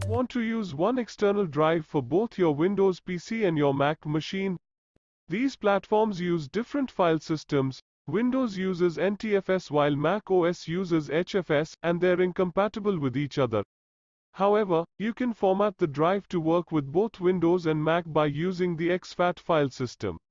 Want to use one external drive for both your Windows PC and your Mac machine? These platforms use different file systems. Windows uses NTFS while Mac OS uses HFS, and they're incompatible with each other. However, you can format the drive to work with both Windows and Mac by using the exFAT file system.